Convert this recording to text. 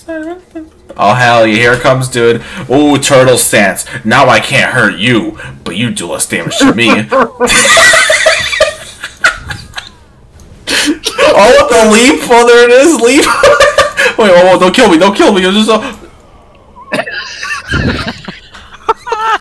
Oh hell yeah, here it comes, dude. Ooh, turtle stance. Now I can't hurt you, but you do less damage to me. Oh, the leap! Oh, there it is, leap! Wait, oh, don't kill me, don't kill me. It's just